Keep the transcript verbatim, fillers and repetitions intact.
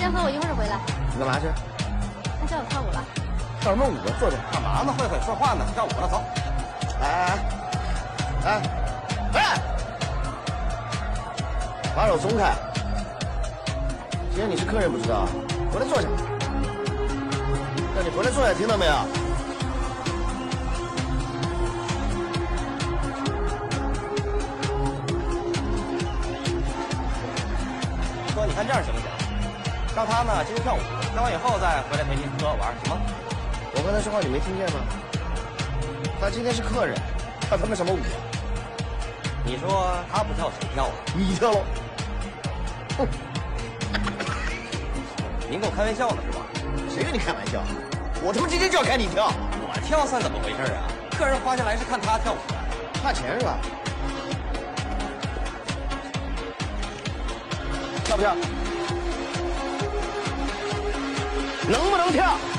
先喝，我一会儿回来。 你干嘛去？ 他叫我跳舞了。 跳什么舞啊？坐着。 干嘛呢？慧慧说话呢，跳舞了，走。 哎哎哎哎！把手松开！今天你是客人不知道，回来坐下。让你回来坐下，听到没有？ 哥，你看这样行不行？让他呢进去跳舞，跳完以后再回来陪您喝玩，行吗？ 我刚才说话你没听见吗？他今天是客人，跳他妈什么舞啊？ 你说他不跳谁跳啊？ 你跳喽！哼！ 您跟我开玩笑呢是吧？ 谁跟你开玩笑？我他妈今天就要看你跳！ 我跳算怎么回事啊？客人花钱来是看他跳舞的， 怕钱是吧？跳不跳？能不能跳？